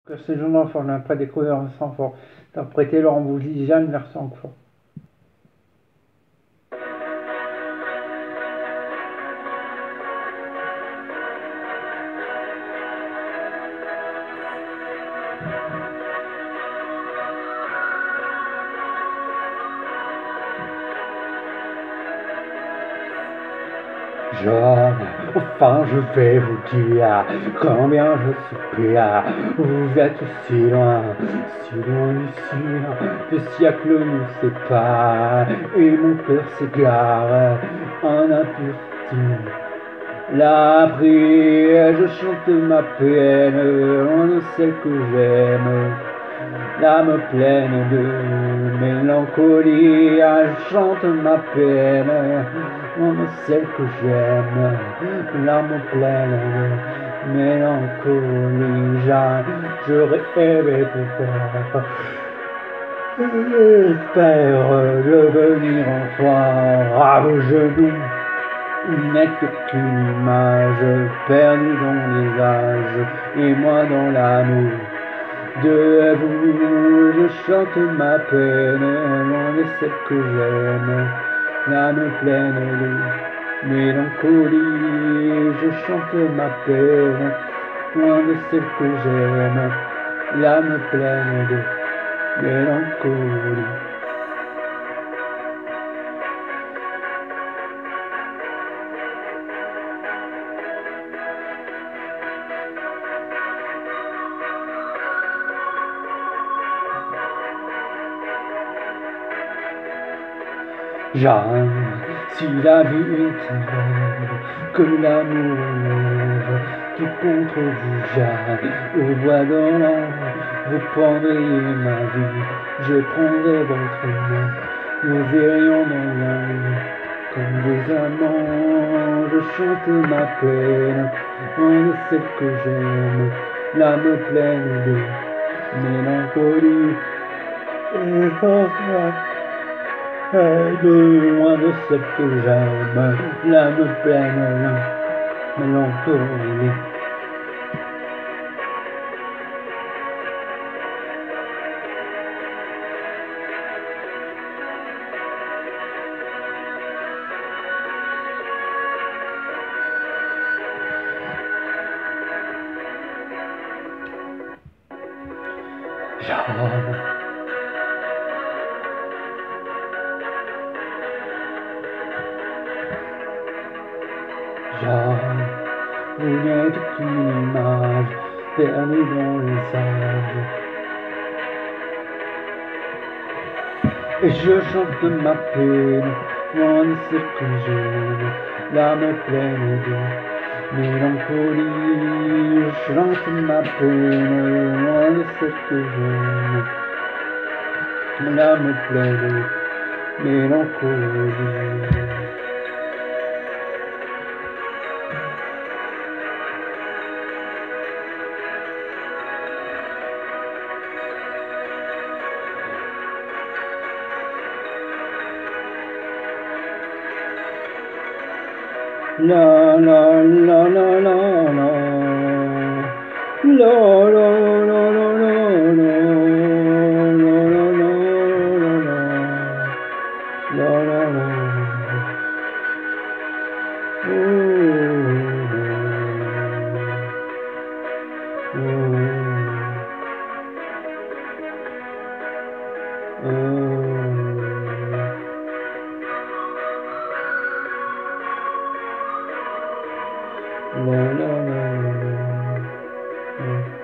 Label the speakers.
Speaker 1: Que ces jeunes enfants n'a pas découvert un enfant, interprété Laurent Voulzy Jeanne version enfant. Jeanne, enfin je vais vous dire combien je soupire. Vous êtes si loin d'ici. Des siècles nous séparent et mon cœur s'égare en impureté. L'abri, je chante ma peine, loin de celle que j'aime. L'âme pleine de mélancolie, je chante ma peine, loin de celle que j'aime. L'âme pleine de mélancolie, je rêve de j'espère devenir enfant à vos genoux. N'est qu'une image perdue dans les âges et moi dans l'amour de vous. Je chante ma peine, loin de celle que j'aime, l'âme pleine de mélancolie. Je chante ma peine, loin de celle que j'aime, l'âme pleine de mélancolie. Jeanne, si la vie est un rêve, que l'amour lève, tout contre vous, Jeanne, au bois dormant, vous prendriez ma vie, je prendrai votre main, nous irions dans la nuit, comme des amants. Je chante ma peine, loin de celle que j'aime, l'âme pleine de mélancolie, et loin de celle que j'aime, l'âme pleine de mélancolie. Jeanne, Jeanne, vous n'êtes qu'une image perdue dans les âges. Et je chante ma peine, loin de ce que j'aime, l'âme pleine de mélancolie. Je chante ma peine, loin de ce que j'aime, l'âme pleine de mélancolie. La la la la la la la la la la la la la la. La la la la la.